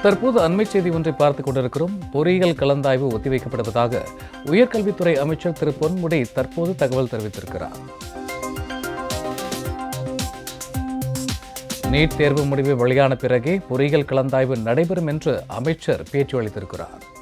தற்போது அண்மை செய்தி ஒன்றை பார்த்துக் கொண்டிருக்கிறோம். பொறியியல் கலந்தாய்வு ஒத்திவைக்கப்படுவதாக உயர்கல்வித்துறை அமைச்சர் திரு பொன்முடி தற்போது தகவல் தெரிவித்திருக்கிறார். நீட் தேர்வு முடிவு வெளியான பிறகே பொறியியல் கலந்தாய்வு நடைபெறும் என்று அமைச்சர் பேச்சு அளித்திருக்கிறார்.